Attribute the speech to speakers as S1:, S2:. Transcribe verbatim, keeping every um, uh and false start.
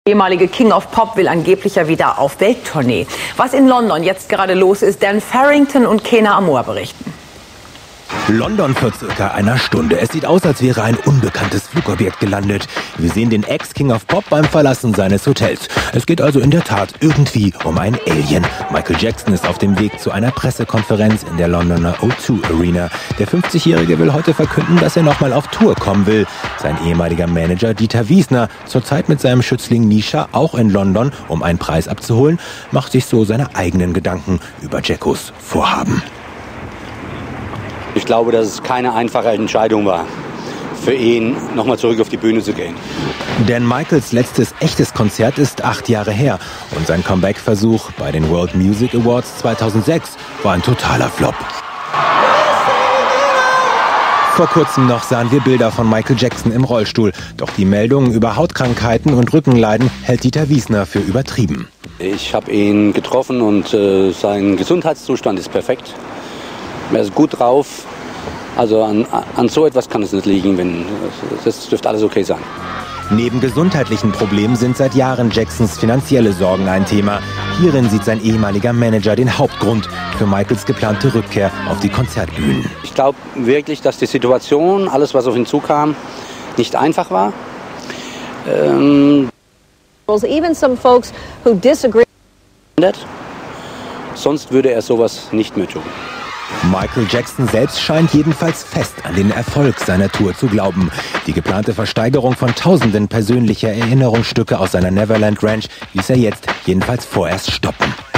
S1: Der ehemalige King of Pop will angeblich ja wieder auf Welttournee. Was in London jetzt gerade los ist, Dan Farrington und Kena Amour berichten.
S2: London vor circa einer Stunde. Es sieht aus, als wäre ein unbekanntes Flugobjekt gelandet. Wir sehen den Ex-King of Pop beim Verlassen seines Hotels. Es geht also in der Tat irgendwie um ein Alien. Michael Jackson ist auf dem Weg zu einer Pressekonferenz in der Londoner O zwei Arena. Der fünfzigjährige will heute verkünden, dass er nochmal auf Tour kommen will. Sein ehemaliger Manager Dieter Wiesner, zurzeit mit seinem Schützling Nisha auch in London, um einen Preis abzuholen, macht sich so seine eigenen Gedanken über Jackos Vorhaben.
S3: Ich glaube, dass es keine einfache Entscheidung war, für ihn nochmal zurück auf die Bühne zu gehen.
S2: Denn Michaels letztes echtes Konzert ist acht Jahre her und sein Comeback-Versuch bei den World Music Awards zweitausendsechs war ein totaler Flop. Vor kurzem noch sahen wir Bilder von Michael Jackson im Rollstuhl. Doch die Meldungen über Hautkrankheiten und Rückenleiden hält Dieter Wiesner für übertrieben.
S3: Ich habe ihn getroffen und äh, sein Gesundheitszustand ist perfekt. Er ist gut drauf. Also an, an so etwas kann es nicht liegen, wenn, das dürfte alles okay sein.
S2: Neben gesundheitlichen Problemen sind seit Jahren Jacksons finanzielle Sorgen ein Thema. Hierin sieht sein ehemaliger Manager den Hauptgrund für Michaels geplante Rückkehr auf die Konzertbühnen.
S3: Ich glaube wirklich, dass die Situation, alles was auf ihn zukam, nicht einfach war. Ähm,
S4: Even some folks who disagree.
S3: Sonst würde er sowas nicht mehr tun.
S2: Michael Jackson selbst scheint jedenfalls fest an den Erfolg seiner Tour zu glauben. Die geplante Versteigerung von tausenden persönlicher Erinnerungsstücke aus seiner Neverland Ranch ließ er jetzt jedenfalls vorerst stoppen.